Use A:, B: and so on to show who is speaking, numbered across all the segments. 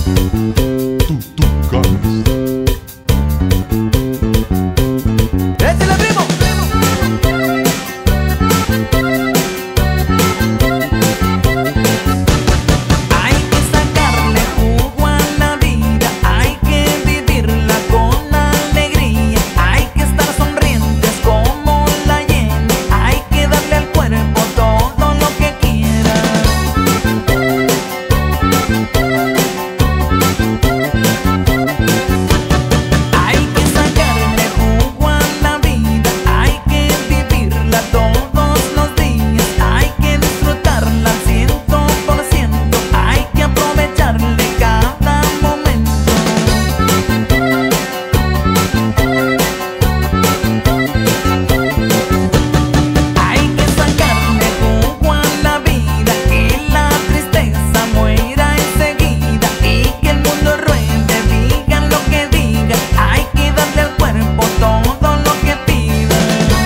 A: Tutucanes.
B: ¡Échale, primo! Hay que sacarle jugo a la vida, hay que vivirla con alegría, hay que estar sonrientes como la hiena, hay que darle al cuerpo todo lo que quiera. Hay que sacarle jugo a la vida, hay que vivirla todos los días, hay que disfrutarla al 100%, hay que aprovecharle cada momento. Hay que sacarle jugo a la vida, que la tristeza muera enseguida y que el mundo ruede, digan lo que digan, hay que darle al cuerpo todo lo que pida.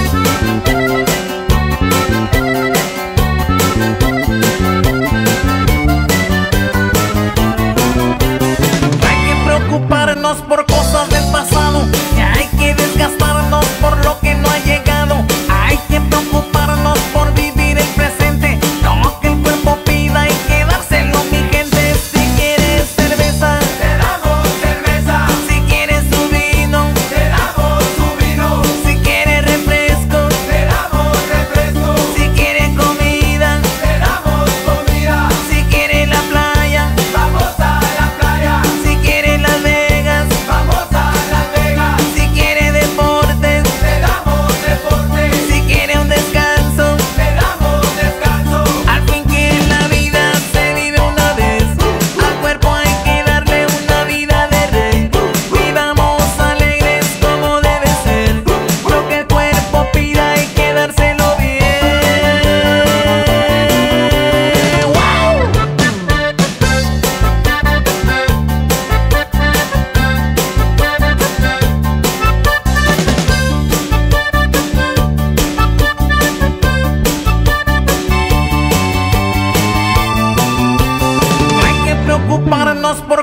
B: Hay que preocuparnos por cosas del pasado y hay que desgastarnos por lo que no ha llegado. Hay que preocuparnos por vivir el presente, lo que el cuerpo pida y quedárselo, mi gente. Si quieres cerveza, te damos cerveza. Si quieres su vino, te damos su vino. Si quieres refresco, te damos refresco. Si quieres comida, te damos comida. Si quieres la playa, vamos a la playa. Si quieres Las Vegas, vamos a Las Vegas. Si quieres deportes, te damos deportes. Si quieres un descanso, te damos descanso. Al fin que la vida se vive una vez, al cuerpo hay que darle una vida de rey. Vivamos alegres como debe ser, lo que el cuerpo pida hay que dárselo bien. ¡Wow! Hay que preocuparnos por